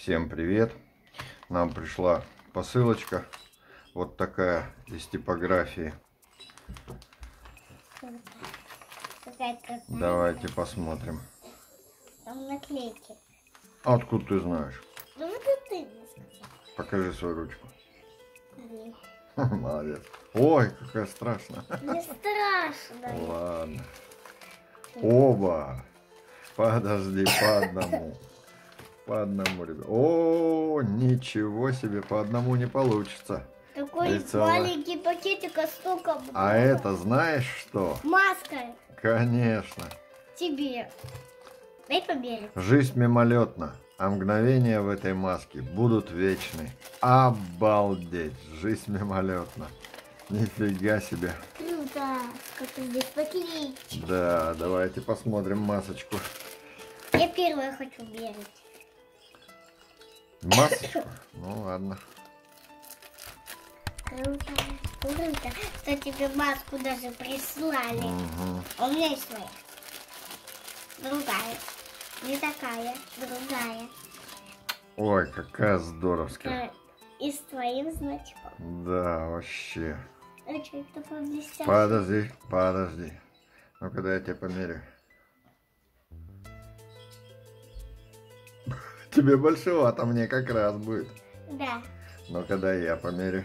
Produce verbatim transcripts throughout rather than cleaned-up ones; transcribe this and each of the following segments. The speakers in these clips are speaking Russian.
Всем привет! Нам пришла посылочка. Вот такая из типографии. Давайте посмотрим. Там наклейки. Откуда ты знаешь? Ну вот это ты мне сказал. Покажи свою ручку. Нет. Молодец. Ой, какая страшная. Не страшно. Ладно. Оба. Подожди, по одному. По одному, ребят. О, ничего себе, по одному не получится. Такой Лицевая. маленький пакетик, а столько много. А это знаешь что? Маска Конечно. тебе. Дай померить. Жизнь мимолетна, а мгновения в этой маске будут вечны. Обалдеть, жизнь мимолетна. Нифига себе. Круто. Как-то здесь пакетик. Да, давайте посмотрим масочку. Я первая хочу мерить. Масочку? Ну ладно. Круто. Круто. Что тебе маску даже прислали. Угу. А у меня есть своя. Другая. Не такая, другая. Ой, какая здоровская. Э, И с твоим значком. Да, вообще. А что это такое блестящее? Подожди, подожди. Ну-ка, дай я тебе померю. Тебе большевато, мне как раз будет. Да. Ну-ка, дай я померю.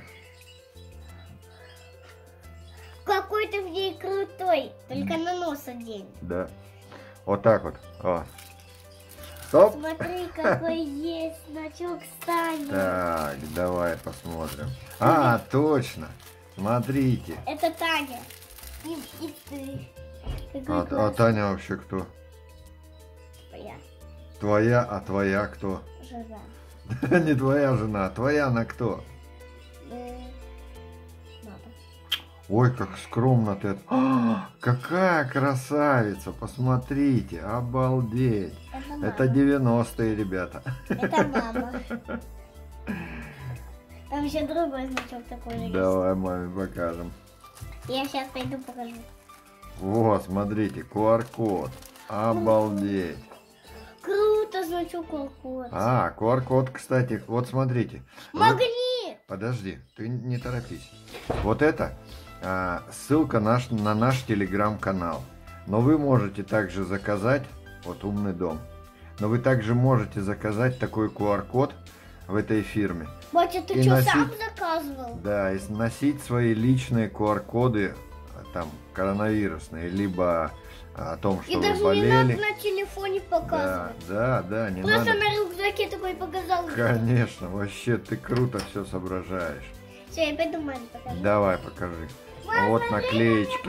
Какой ты в ней крутой. Только на нос одень. Да. Вот так вот. О. Стоп. Смотри, какой есть значок Сани. Так, давай посмотрим. А, точно. Смотрите. Это Таня. И, и ты. Какой А, а классный. Таня вообще кто? Твоя Твоя, а твоя кто? жена. Не твоя жена, твоя она кто? Э, Мама. Ой, как скромно ты. А, какая красавица, посмотрите, обалдеть. Это мама. Это девяностые, ребята. Это мама. Там еще другой значок такой же есть. Давай маме покажем. Я сейчас пойду покажу. Вот, смотрите, ку ар код. Обалдеть. Круто, значок Алкот. А, ку ар код, кстати, вот смотрите. Вы- Магнит. Подожди, ты не торопись. Вот это а, ссылка наш, на наш телеграм-канал. Но вы можете также заказать, вот умный дом, но вы также можете заказать такой ку ар код в этой фирме. Батя, ты И что, носить- сам заказывал? Да, и носить свои личные ку ар коды, а, там, коронавирусные, либо а, о том, И что вы даже не надо болели. на телефоне Да, показывать. да, да, не Просто надо. на рюкзаке такой показал. Конечно, вообще ты круто все соображаешь. Все, я пойду маме покажу. Давай, покажи. А вот наклеечки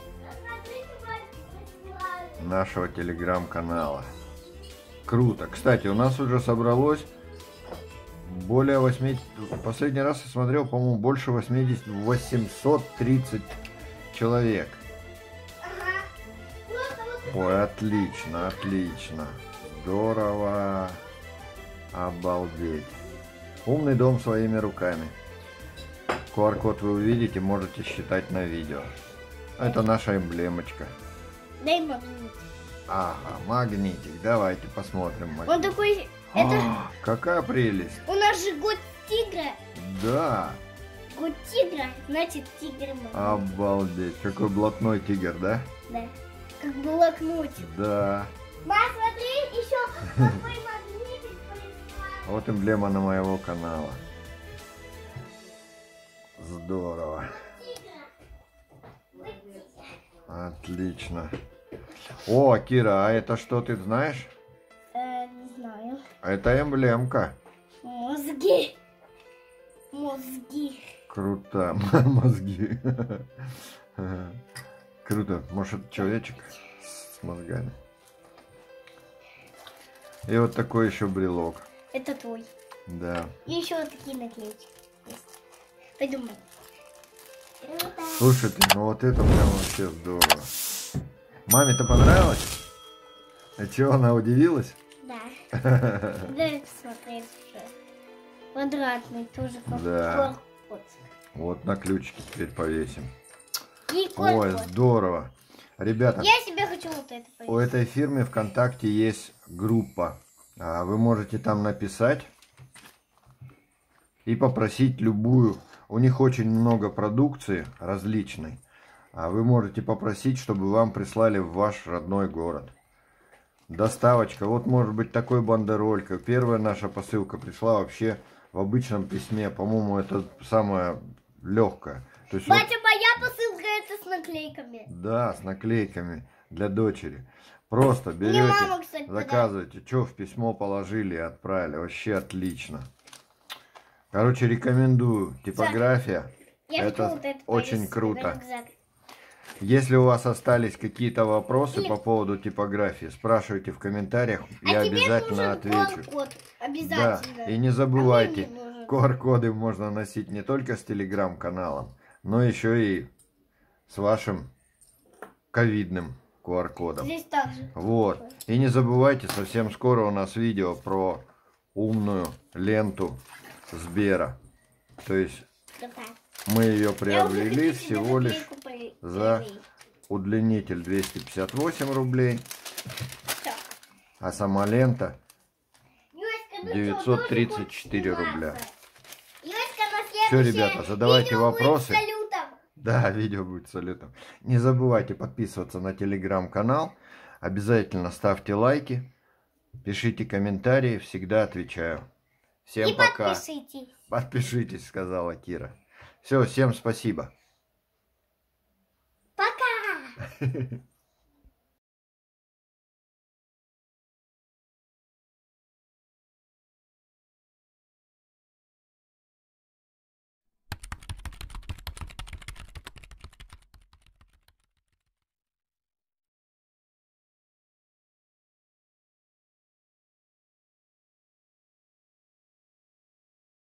нашего телеграм-канала. Круто. Кстати, у нас уже собралось более восьми... Последний раз я смотрел, по-моему, больше восьмидесяти, восемьсот тридцать человек. Ага. Просто вот Ой, отлично, отлично. Здорово. Обалдеть. Умный дом своими руками. ку ар код вы увидите, можете считать на видео. Это наша эмблемочка. дай магнит. Ага, магнитик. Давайте посмотрим Он магнит. такой, это А, какая прелесть. у нас же год тигра. Да, Год тигра, значит тигр магнит. обалдеть. Какой блатной тигр, да? Да. Как блокнотик. Да. Мам, смотри, еще какой магнитик прислали. Вот эмблема на моего канала. Здорово. Отлично. О, Кира, а это что, ты знаешь? Э, не знаю. Это эмблемка. Мозги. Мозги. Круто. Мозги. Круто. Может, человечек с мозгами. И вот такой еще брелок. Это твой. Да. И еще вот такие наклеечки есть. Пойду маме. Круто. Слушайте, ну вот это прям вообще здорово. Маме-то понравилось? А чего, она удивилась? Да. Дай посмотреть уже. Квадратный тоже как Да. кот. Вот на ключики теперь повесим. И Ой, кот. здорово. Ребята, Я себе хочу вот это у повесить. этой фирмы ВКонтакте есть группа А вы можете там написать и попросить любую. У них очень много продукции различной. А вы можете попросить, чтобы вам прислали в ваш родной город. Доставочка. Вот может быть такой бандеролька. Первая наша посылка пришла вообще в обычном письме. По-моему, это самое легкое. То есть Батя, вот, моя посылка это с наклейками. да, с наклейками для дочери. Просто берете, мама, кстати, заказываете, что в письмо положили и отправили. Вообще отлично. Короче, рекомендую. Типография. Я Это вот это очень повесила круто. на рюкзак. Если у вас остались какие-то вопросы Или- по поводу типографии, спрашивайте в комментариях, А я тебе обязательно нужен отвечу. код, Да, обязательно. и не А забывайте, мне не нужен. ку ар коды можно носить не только с телеграм-каналом, но еще и с вашим ковидным ку ар кодом. Здесь также. Вот. И не забывайте, совсем скоро у нас видео про умную ленту Сбера. То есть Такая. мы ее Я уже приобрели хочу себе всего лишь наклейку при- за приклеить. удлинитель двести пятьдесят восемь рублей, Всё. а сама лента Юська, ну что, девятьсот тридцать тоже четыре хочешь рубля. сниматься? Юська, на Все, следующее ребята, задавайте видео будет с вопросы. салютом. Да, видео будет с салютом. Не забывайте подписываться на телеграм-канал. Обязательно ставьте лайки, пишите комментарии, всегда отвечаю. Всем И пока. подпишитесь. Подпишитесь, сказала Кира. Все, всем спасибо. Пока.